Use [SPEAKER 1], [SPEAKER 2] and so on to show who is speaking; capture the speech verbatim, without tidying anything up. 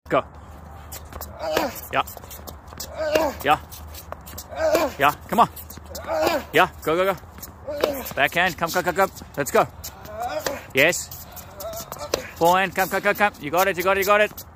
[SPEAKER 1] Go. Yeah. Yeah. Yeah. Come on. Yeah. Go, go, go. Backhand. Come, come, come, come. Let's go. Yes. Forehand. Come, come, come, come. You got it. You got it. You got it.